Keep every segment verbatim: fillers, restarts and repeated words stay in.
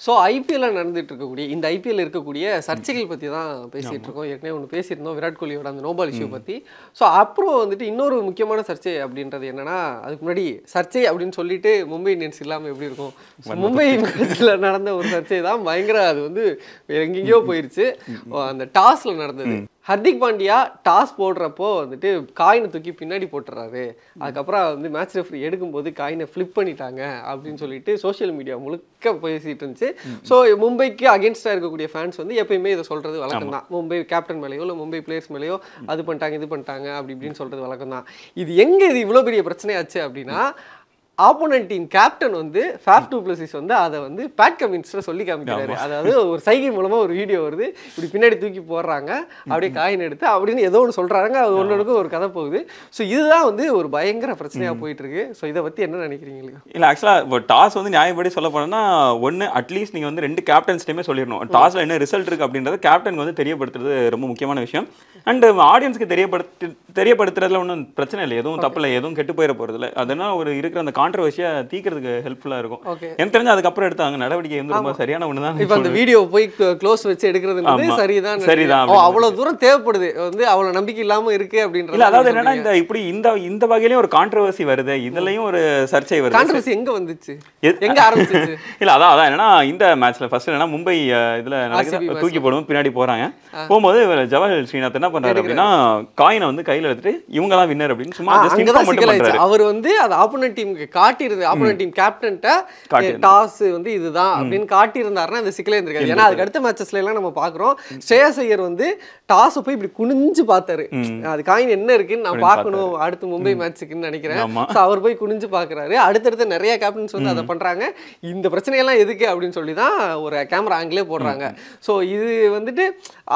So ஐபிஎல்ல நடந்துட்டு இருக்கக்கூடிய இந்த ஐபிஎல் இருக்கக்கூடிய சர்ச்சைகள் பற்றி தான் பேசிகிட்டு இருக்கோம். ஏற்கனவே ஒன்று பேசியிருந்தோம் விராட் கோலியோட அந்த நோபால் இஷ்யூ பற்றி. ஸோ அப்புறம் வந்துட்டு இன்னொரு முக்கியமான சர்ச்சை அப்படின்றது என்னன்னா, அதுக்கு முன்னாடி சர்ச்சை அப்படின்னு சொல்லிட்டு மும்பை இந்தியன்ஸ் இல்லாமல் எப்படி இருக்கும்? மும்பை மேட்ச்சில் நடந்த ஒரு சர்ச்சை தான் பயங்கர, அது வந்து எங்கெங்கேயோ போயிருச்சு. அந்த டாஸில் நடந்தது. ஹர்திக் பாண்டியா டாஸ் போடுறப்போ வந்துட்டு காயினை தூக்கி பின்னாடி போட்டுறாரு. அதுக்கப்புறம் வந்து மேட்ச் ரெஃப்ரி எடுக்கும்போது காயினை ஃப்ளிப் பண்ணிட்டாங்க அப்படின்னு சொல்லிட்டு சோஷியல் மீடியா முழுக்க பேசிட்டு இருந்துச்சு. ஸோ மும்பைக்கு அகேன்ஸ்டாக இருக்கக்கூடிய ஃபேன்ஸ் வந்து எப்பயுமே இதை சொல்றது வழக்கம் தான். மும்பை கேப்டன் மேலேயோ இல்லை மும்பை பிளேயர்ஸ் மேலேயோ அது பண்ணிட்டாங்க இது பண்ணிட்டாங்க அப்படி இப்படின்னு சொல்றது வழக்கம் தான். இது எங்கே இது இவ்வளோ பெரிய பிரச்சனையாச்சு அப்படின்னா, ஆப்போனன்ட் டீம் கேப்டன் வந்து ஃபேஃப் டூ பிளஸிஸ் வந்து அதை வந்து பேட் கமின்ஸ்டர் சொல்லி காமிக்கிறாரு. அதாவது ஒரு சைகை மூலமா ஒரு வீடியோ வருது, இப்படி பின்னாடி தூக்கி போடுறாங்க, அப்படியே காயின் எடுத்து அப்படின்னு ஏதோ ஒன்று சொல்றாங்க. அது ஒன்றுக்கு ஒரு கதை போகுது. ஸோ இதுதான் வந்து ஒரு பயங்கர பிரச்சனையா போயிட்டு இருக்கு. ஸோ இதை பத்தி என்ன நினைக்கிறீங்க? இல்லை ஆக்சுவலாக இப்போ டாஸ் வந்து நியாயப்படி சொல்ல போனோம்னா, ஒன்று அட்லீஸ்ட் நீங்கள் வந்து ரெண்டு கேப்டன்ஸ்டையுமே சொல்லிடணும் டாஸில் என்ன ரிசல்ட் இருக்குது அப்படின்றத கேப்டன் வந்து தெரியப்படுத்துறது ரொம்ப முக்கியமான விஷயம். அண்ட் ஆடியன்ஸ்க்கு தெரியப்படுத்தி தெரியப்படுத்துறதுல ஒன்றும் பிரச்சனை இல்லை, எதுவும் தப்பு இல்லை, எதுவும் கெட்டு போயிட போகிறது இல்லை. அதனால் ஒரு இருக்கிற அந்த கான்ட்ரவர்சியா தீக்கிறதுக்கு ஹெல்ப்ஃபுல்லா இருக்கும். எனக்கு தெரிஞ்சு அதுக்கப்புறம் எடுத்தாங்க நடவடிக்கை வந்து ரொம்ப சரியான ஒன்று தான். இப்போ அந்த வீடியோ போய் க்ளோஸ் வச்சு எடுக்கிறது சரிதான் சரிதான் அவ்வளவு தூரம் தேவைப்படுது, வந்து அவ்வளவு நம்பிக்கை இல்லாம இருக்கு அப்படின்றது. இல்ல அதாவது என்னன்னா, இந்த இப்படி இந்த இந்த வகையிலயும் ஒரு கான்ட்ரவர்சி வருது, இதுலயும் ஒரு சர்ச்சை வருது. கான்ட்ரவர்சி எங்க வந்துச்சு, எங்க ஆரம்பிச்சிச்சு? இல்ல அதான் அதான் என்னன்னா, இந்த மேட்ச்ல ஃபர்ஸ்ட் என்னன்னா மும்பை இதுல நடக்குது, தூக்கி போடுவோம் பின்னாடி போறாங்க. போகும்போது ஜவஹர் ஸ்ரீநாத் என்ன பண்றாரு அப்படின்னா, காயினை வந்து கையில எடுத்துட்டு இவங்க தான் வின்னர் அப்படின்னு சும்மா ஜஸ்ட் இன்ஃபார்ம் மட்டும் பண்றாரு. அவர் வந்து அது ஆப்போனன்ட் டீமுக்கு காட்டியிருந்தது, ஆப்போனன்ட் டீம் கேப்டன்ட்ட டாஸ் வந்து இதுதான் அப்படின்னு காட்டியிருந்தாருன்னா இந்த சிக்கலே இருந்திருக்காது. ஏன்னா அதுக்கு அடுத்த மேட்சஸ்ல எல்லாம் நம்ம பாக்குறோம், ஸ்ரேயஸ் ஐயர் வந்து டாஸ் போய் இப்படி குனிஞ்சு பார்த்தாரு, அது காயின் என்ன இருக்குன்னு நான் பார்க்கணும் அடுத்து மும்பை மேட்சுக்குன்னு நினைக்கிறேன். அவர் போய் குனிஞ்சு பாக்குறாரு. அடுத்தடுத்து நிறைய கேப்டன்ஸ் வந்து அதை பண்றாங்க. இந்த பிரச்சனையெல்லாம் எதுக்கு அப்படின்னு சொல்லி தான் ஒரு கேமரா ஆங்கிலே போடுறாங்க. ஸோ இது வந்துட்டு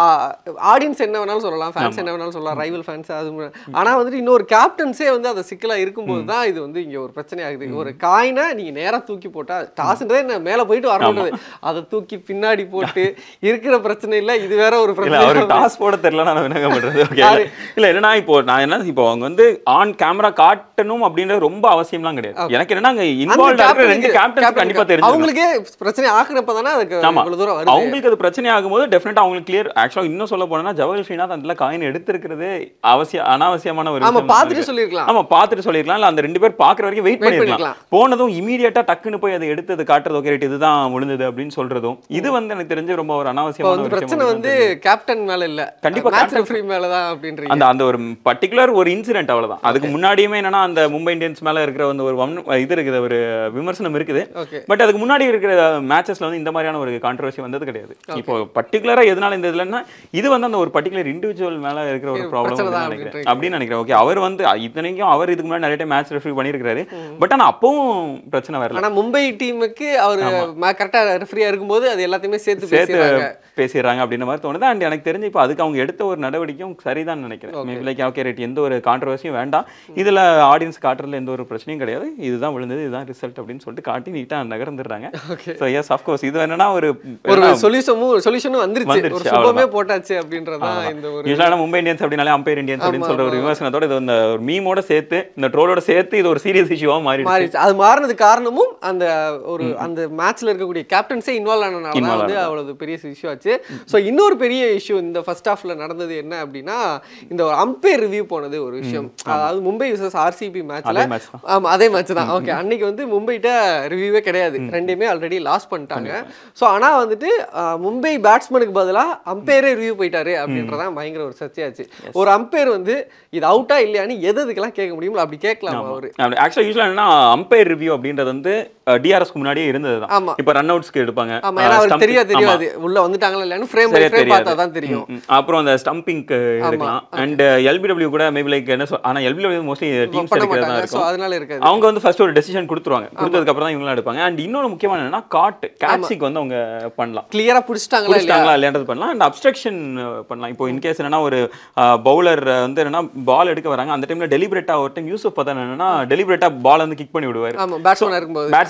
ஆடியன்ஸ் என்ன வேணாலும் சொல்லலாம், ஃபேன்ஸ் என்ன வேணாலும் சொல்லலாம், ரைவல் ஃபேன்ஸ் அது. ஆனா வந்துட்டு இன்னொரு கேப்டன்ஸே வந்து அதை சிக்கலா இருக்கும்போது தான் இது வந்து இங்க ஒரு பிரச்சனை ஆகுது. ஒரு காயினை நீங்க நேரா தூக்கி போட்டா டாஸ்ன்றதே என்ன மேல போயிட்டு வரணும், அதை தூக்கி பின்னாடி போட்டு இருக்கிற பிரச்சனை இல்ல, இது வேற ஒரு பிரச்சனை. ஒரு டாஸ் போட தெரியல நான் என்ன பண்றது? இல்ல என்னன்னா, இப்போ நான் என்ன இப்போ அவங்க வந்து ஆன் கேமரா காட்டணும் அப்படின்றது ரொம்ப அவசியம்லாம் கிடையாது. எனக்கு என்னன்னா, அங்க இன்வால்வ் ஆகிற ரெண்டு கேப்டன்ஸ் கண்டிப்பா தெரியும், அவங்களுக்கே பிரச்சனை ஆகுறப்ப தானே அதுக்கு இவ்வளவு தூரம் வருது. அவங்களுக்கு அது பிரச்சனை ஆகும்போது டெஃபினட்டா அவங்களுக்கு கிளியர். ஆக்சுவலா இன்னும் சொல்ல போனா ஜவஹர் ஸ்ரீநாத் அந்த காயின் எடுத்திருக்கிறது அவசியம் அனாவசியமான ஒரு விஷயம். பார்த்துட்டு சொல்லிருக்கலாம், ஆமா பார்த்துட்டு சொல்லிருக்கலாம். இல்ல அந்த ரெண்டு பேர் பாக்குற வரைக்கும் வெயிட் பண்ணிருக்கலாம். போனதும் இமீடியட்டா டக்குன்னு போய் அதை எடுத்து அதை காட்டுறது, ஓகே ரைட் இதுதான் முடிஞ்சது அப்படின்னு சொல்றதும் இது வந்து எனக்கு தெரிஞ்சு ரொம்ப ஒரு அனாவசியமான ஒரு பிரச்சனை. வந்து கேப்டன் மேல இல்ல, கண்டிப்பா மேட்ச் ரெஃபரி மேல தான் அப்படின்றீங்க. அந்த அந்த ஒரு பர்టిక్యులர் ஒரு இன்சிடென்ட் அவ்வளவுதான். அதுக்கு முன்னாடியுமே என்னன்னா, அந்த மும்பை இந்தியன்ஸ் மேல இருக்கிற வந்து ஒரு இது இருக்குது, ஒரு விமர்சனம் இருக்குது. பட் அதுக்கு முன்னாடி இருக்கிற மேட்சஸ்ல வந்து இந்த மாதிரியான ஒரு கான்ட்ரவர்சி வந்தது கிடையாது. இப்போ பர்టిక్యులரா எதனால இந்த இதுலன்னா, இது வந்து அந்த ஒரு பர்టిక్యులர் இண்டிவிஜுவல் மேல இருக்கிற ஒரு ப்ராப்ளம் நினைக்கிறேன் அப்படின்னு நினைக்கிறேன். ஓகே அவர் வந்து இத்தனைக்கும் அவர் இதுக்கு முன்னாடி நிறைய மேட்ச் ரெஃபரி பண்ணியிருக்காரு. பட் ஆனா அப்பவும் பிரச்சனை வரல. ஆனா மும்பை டீமுக்கு அவர் கரெக்டா ரெஃபரியா இருக்கும்போது அது எல்லாத்தையுமே சேர்த்து சேர்த்து பேசிடுறாங்க அப்படின்ற மாதிரி தோணுது. அண்ட் எனக்கு தெரிஞ்சு இப்போ அதுக்கு அவங்க எடுத்த ஒரு நடவடிக்கையும் சரிதான் நினைக்கிறேன். மேபி லைக் ஓகே ரைட் எந்த ஒரு கான்ட்ரவர்சியும் வேண்டாம், இதுல ஆடியன்ஸ் காட்டுறதுல எந்த ஒரு பிரச்சனையும் கிடையாது, இதுதான் விழுந்தது இதுதான் ரிசல்ட் அப்படின்னு சொல்லிட்டு காட்டி நீட்டா நகர்ந்துடுறாங்க. ஸோ எஸ் ஆஃப்கோர்ஸ் இது என்னன்னா ஒரு ஒரு சொல்யூஷனும் சொல்யூஷனும் வந்துருச்சு, ஒரு சுபமே போட்டாச்சு அப்படின்றதான் இந்த ஒரு யூசுவலான மும்பை இந்தியன்ஸ் அப்படினாலே அம்பையர் இந்தியன்ஸ் அப்படின்னு சொல்ற ஒரு விமர்சனத்தோட இது இந்த ஒரு மீமோட சேர்த்து இந்த ட்ரோலோட சேர்த்து இது ஒரு சீரியஸ் இஷ்யூவா மாறிடுச்சு. அது மாறினது காரணமும் அந்த ஒரு அந்த மேட்ச்ல இருக்கக்கூடிய கேப்டன்ஸே இன்வால்வ் ஆனனால வந்து அவ்வளவு பெரிய இஷ்யூ ஆச்சு. ஸோ இன்னொரு பெரிய இஷ்யூ இந்த ஃபர்ஸ்ட் ஹாஃப்ல நடந்தது என்ன அப்படின்னா, இந்த ஒரு அம்பையர் ரிவ்யூ போனது ஒரு விஷயம். அதாவது மும்பை விசஸ் ஆர்சிபி மேட்ச்ல, ஆமா அதே மேட்ச் தான். ஓகே அன்னைக்கு வந்து மும்பைட்ட ரிவ்யூவே கிடையாது, ரெண்டுமே ஆல்ரெடி லாஸ் பண்ணிட்டாங்க. ஸோ ஆனா வந்துட்டு மும்பை பேட்ஸ்மேனுக்கு பதிலாக அம்பையரே ரிவ்யூ போயிட்டாரு அப்படின்றதான் பயங்கர ஒரு சர்ச்சையாச்சு. ஒரு அம்பையர் வந்து இது அவுட்டா இல்லையான்னு எது எதுக்கெல்லாம் கேட்க முடியுமோ அப்படி கேட்கலாம் அவரு. ஆக்சுவலா யூசுவலா என்ன அம்பையர் ரிவ்யூ அப்படின்றது வந்து டிஆர்எஸ்க்கு முன்னாடியே இருந்ததுதான். இப்போ ரன் அவுட்ஸ்க்கு எடுப்பாங்க, ஆமா ஏன்னா அவருக்கு தெரியாது தெரியாது உள்ள வந்துட்டாங்களா இல்லையான்னு ஃப்ரேம் பை ஃப்ரேம் பார்த்தா தான் தெரியும். அப்புறம் அந்த ஸ்டம்பிங்க்கு எடுக்கலாம். அண்ட் எல்பிடபிள்யூ கூட மேபி லைக் என்ன ஆனா எல்பிடபிள்யூ மோஸ்ட்லி டீம்ஸ் எடுக்கிறதா இருக்கும், அதனால இருக்காது. அவங்க வந்து ஃபர்ஸ்ட் ஒரு டெசிஷன் கொடுத்துருவாங்க, கொடுத்ததுக்கு அப்புறம் தான் இவங்க எடுப்பாங்க. அண்ட் இன்னொரு முக்கியமான என்னன்னா காட் கேட்சிக்கு வந்து அவங்க பண்ணலாம், கிளியரா புடிச்சிட்டாங்களா இல்லையான்றது பண்ணலாம். அண்ட் அப்ஸ்ட்ரக்ஷன் பண்ணலாம். இப்போ இன்கேஸ் என்னன்னா ஒரு பவுலர் வந்து என்னன்னா பால் எடுக்க வராங்க, அந்த டைம்ல டெலிபரேட்டா ஒரு டைம் யூசுப் பார்த்தா என்னன்னா டெலிபரேட்டா பால் வந்து கிக் பண்ணி விடுவாரு பேட்ஸ்மேனா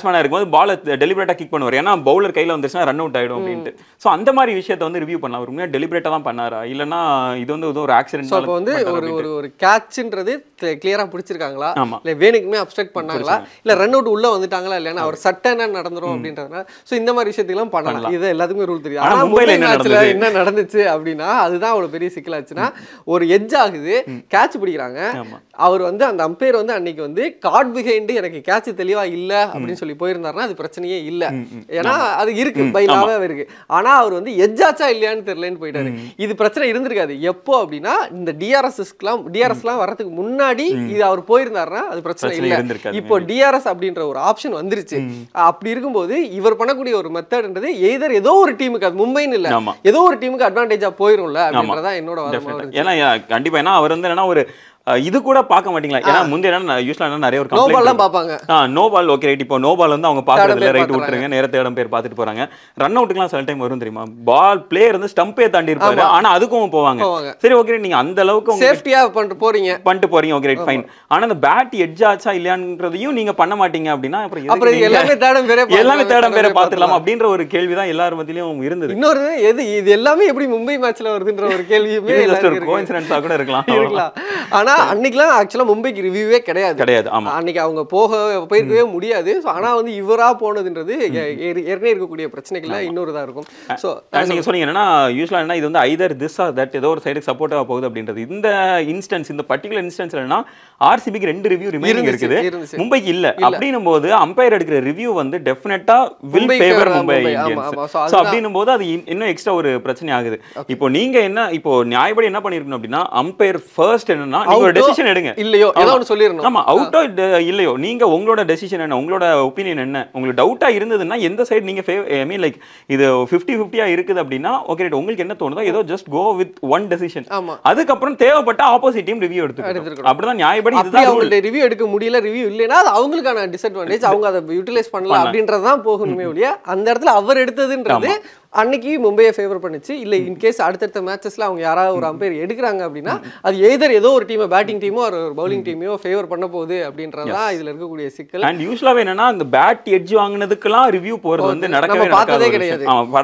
பேட்ஸ்மேனா இருக்கும்போது பால் டெலிபரேட்டா கிக் பண்ணுவார், ஏன்னா பவுலர் கையில வந்துச்சுன்னா ரன் அவுட் ஆயிடும் அப்படின்ட்டு. சோ அந்த மாதிரி விஷயத்தை வந்து ரிவ்யூ பண்ணலாம். அவர் உண்மையா டெலிபரேட்டா தான் பண்ணாரா இல்லனா இது வந்து ஒரு ஆக்சிடென்ட்? அப்போ வந்து ஒரு ஒரு ஒரு கேட்ச்ன்றது கிளியரா பிடிச்சிருக்காங்களா, இல்ல வேணுக்குமே அப்ஸ்ட்ரக்ட் பண்ணாங்களா, இல்ல ரன் அவுட் உள்ள வந்துட்டாங்களா இல்லையா, அவர் சட்டனா நடந்துரும் அப்படின்றதுனால சோ இந்த மாதிரி விஷயத்தெல்லாம் பண்ணலாம். இது எல்லாத்துக்குமே ரூல் தெரியும். ஆனா மும்பைல என்ன நடந்துச்சு அப்படின்னா அதுதான் அவ்வளவு பெரிய சிக்கலாச்சுன்னா, ஒரு எட்ஜ் ஆகுது, கேட்ச் பிடிக்கிறாங்க, அவர் வந்து அந்த அம்பையர் வந்து அன்னைக்கு வந்து கார்ட் பிஹைண்ட் எனக்கு கேட்ச் தெளிவா இல்ல அப்படின்னு சொல்லி போயிருந்தாருன்னா அது பிரச்சனையே இல்ல, ஏன்னா அது இருக்கு பைலாவே இருக்கு. ஆனா அவர் வந்து எட்ஜ் ஆச்சா இல்லையான்னு தெரியலன்னு போயிட்டாரு. இது பிரச்சனை இருந்திருக்காது. எப்போ அப்படின்னா இந்த டிஆர்எஸ்லாம் டிஆர்எஸ்லாம் வரதுக்கு முன்னாடி இது அவர் போயிருந்தாருன்னா அது பிரச்சனை இல்ல. இப்போ டிஆர்எஸ் அப்படின்ற ஒரு ஆப்ஷன் வந்துருச்சு. அப்படி இருக்கும்போது இவர் பண்ணக்கூடிய ஒரு மெத்தட்ன்றது எய்தர் ஏதோ ஒரு டீமுக்கு, அது மும்பைன்னு இல்ல, ஏதோ ஒரு டீமுக்கு அட்வான்டேஜா போயிரும்ல அப்படின்றதா என்னோட வாதமா இருக்கு. ஏன்னா கண்டிப்பா ஏன்னா அவர் வந்து என்ன ஒரு இது கூட பார்க்க மாட்டீங்களா, ஏன்னா முந்தைய யூஸ்வலா நிறைய ஒரு நோ பால்லாம் பாப்பாங்க. நோ பால் ஓகே ரைட், இப்போ நோ பால் வந்து அவங்க பாக்குறது இல்ல, ரைட் விட்டுருங்க, நேரத்தை இடம் பேர் பார்த்துட்டு போறாங்க. ரன் அவுட்டுக்குலாம் சில டைம் வரும் தெரியுமா, பால் பிளேயர் வந்து ஸ்டம்பே தாண்டி இருப்பாரு, ஆனா அதுக்கும் போவாங்க. சரி ஓகே நீங்க அந்த அளவுக்கு சேஃப்டியா பண்ணிட்டு போறீங்க பண்ணிட்டு போறீங்க ஓகே ரைட் ஃபைன். ஆனா அந்த பேட் எட்ஜ் ஆச்சா இல்லையான்றதையும் நீங்க பண்ண மாட்டீங்க அப்படின்னா அப்புறம் அப்புறம் எல்லாமே தேடம் பேரே எல்லாமே தேடம் பேரை பார்த்துடலாம் அப்படின்ற ஒரு கேள்விதான் எல்லார் மத்தியிலும் இருந்தது. இன்னொரு எது இது எல்லாமே எப்படி மும்பை மேட்ச்ல வருதுன்ற ஒரு கேள்வியுமே கோஇன்சிடென்ட்டா கூட இருக்கலாம் இருக்கலாம். ஆனா அன்னைக்குலாம் ஆக்சுவலா மும்பைக்கு ரிவ்யூவே கிடையாது கிடையாது ஆமா, அன்னைக்கு அவங்க போக போயிருக்கவே முடியாது. ஆனா வந்து இவரா போனதுன்றது ஏற்கனவே இருக்கக்கூடிய பிரச்சனைகள்ல இன்னொருதா இருக்கும். சோ நீங்க சொன்னீங்க என்னன்னா யூஸ்வலா என்ன இது வந்து ஐதர் திஸ் ஆர் தட் ஏதோ ஒரு சைடுக்கு சப்போர்ட்டா போகுது அப்படின்றது. இந்த இன்ஸ்டன்ஸ் இந்த பர்టిక్యులர் இன்ஸ்டன்ஸ்ல என்ன ஆர்சிபிக்கு ரெண்டு ரிவ்யூ ரிமைனிங் இருக்குது, மும்பைக்கு இல்ல. அப்படினும் போது அம்பையர் எடுக்கிற ரிவ்யூ வந்து டெஃபினட்டா will favour Mumbai Indians. So அப்படினும் போது அது இன்னும் எக்ஸ்ட்ரா ஒரு பிரச்சனை ஆகுது. இப்போ நீங்க என்ன இப்போ நியாயப்படி என்ன பண்ணிருக்கணும் அப்படின்னா அம்பையர் ஃபர்ஸ்ட் என்னன்னா நீங்க ஒரு டெசிஷன் எடுங்க இல்லையோ ஏதோ ஒன்னு சொல்லிரணும். ஆமா அவுட்டோ இல்லையோ நீங்க உங்களோட டெசிஷன் என்ன, உங்களோட ஒபினியன் என்ன, உங்களுக்கு டவுட்டா இருந்ததுன்னா எந்த சைடு நீங்க ஐ மீன் லைக் இது ஃபிஃப்டி ஃபிஃப்டியா இருக்குது அப்படின்னா ஓகே ரைட் உங்களுக்கு என்ன தோணுதோ ஏதோ just go with one decision. அதுக்கப்புறம் தேவைப்பட்ட ஆப்போசிட் டீம் ரிவ்யூ எடுத்துக்கணும். அப்படிதான் நியாயப்படி இதுதான் அவங்களோட ரிவ்யூ எடுக்க முடியல, ரிவ்யூ இல்லைன்னா அது அவங்களுக்கான டிஸ்அட்வான்டேஜ், அவங்க அதை யூட்டிலைஸ் பண்ணலாம் அப்படின்றதான் போகணுமே ஒழிய அந்த இடத்துல அவர் எடுத்ததுன்றது அன்னைக்கு மும்பையை ஃபேவர் பண்ணிச்சு. இல்ல இன்கேஸ் அடுத்தடுத்த மேட்சஸ்ல அவங்க யாராவது ஒரு அம்பையர் எடுக்கிறாங்க அப்படின்னா அது எய்தர் ஏதோ ஒரு டீம் பேட்டிங் டீமோ ஒரு பவுலிங் டீமையோ ஃபேவர் பண்ண போகுது அப்படின்றதான் இதுல இருக்கக்கூடிய சிக்கல். அண்ட் யூஸ்வலாவே என்னன்னா அந்த பேட் எட்ஜ் வாங்குனதுக்குலாம் ரிவ்யூ போறது வந்து நடக்கவே பார்த்ததே கிடையாது.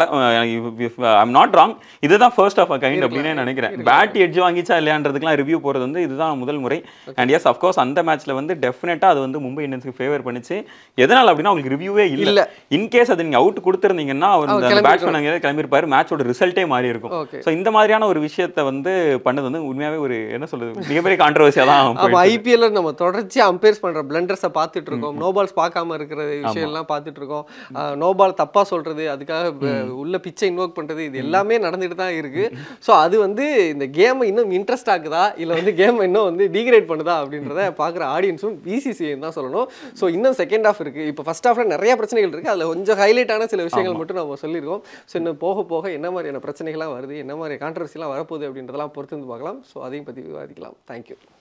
ஐ அம் நாட் ராங், இதுதான் ஃபர்ஸ்ட் ஆஃப் அ கைண்ட் அப்படின்னு நினைக்கிறேன். பேட் எட்ஜ் வாங்கிச்சா இல்லையான்றதுக்குலாம் ரிவ்யூ போறது வந்து இதுதான் முதல் முறை. அண்ட் எஸ் அஃப்கோர்ஸ் அந்த மேட்ச்ல வந்து டெஃபினட்டா அது வந்து மும்பை இந்தியன்ஸ்க்கு ஃபேவர் பண்ணிச்சு. எதனால அப்படின்னா உங்களுக்கு ரிவ்யூவே இல்ல. இன்கேஸ் அது நீங்க அவுட் கொடுத்திருந்தீங்கன்னா அந்த பேட்ஸ்மேன் கிளம்பிருப்பாரு, மேட்சோட ரிசல்ட்டே மாறி இருக்கும். சோ இந்த மாதிரியான ஒரு விஷயத்தை வந்து பண்ணது வந்து உண்மையாவே ஒரு என்ன சொல்றது மிகப்பெரிய கான்ட்ரோவர்சியா தான். அப்ப ஐபிஎல்ல நம்ம தொடர்ச்சியா அம்பையர்ஸ் பண்ற பிளண்டர்ஸை பார்த்துட்டு இருக்கோம், நோ பால்ஸ் பார்க்காம இருக்கிற விஷயம் எல்லாம் பார்த்துட்டு இருக்கோம், நோ பால் தப்பா சொல்றது, அதுக்காக உள்ள பிச்சை இன்வோக் பண்றது, இது எல்லாமே நடந்துட்டு தான் இருக்கு. சோ அது வந்து இந்த கேம் இன்னும் இன்ட்ரெஸ்ட் ஆகுதா இல்ல வந்து கேம் இன்னும் வந்து டிகிரேட் பண்ணுதா அப்படின்றத பாக்குற ஆடியன்ஸும் பிசிசிஐ தான் சொல்லணும். சோ இன்னும் செகண்ட் ஹாஃப் இருக்கு. இப்போ ஃபர்ஸ்ட் ஹாஃப்ல நிறைய பிரச்சனைகள் இருக்கு, அதுல கொஞ்சம் ஹைலைட்டான சில விஷயங்கள் மட்டும் நம்ம சொல்லியிருக்கோம். ஸோ இன்னும் போக போக என்ன மாதிரியான பிரச்சனைகள்லாம் வருது, என்ன மாதிரி கான்ட்ரவர்சிலாம் வரப்போகுது அப்படின்றதெல்லாம் பொறுத்து வந்து பார்க்கலாம். ஸோ அதையும் பற்றி விவாதிக்கலாம். தேங்க்யூ.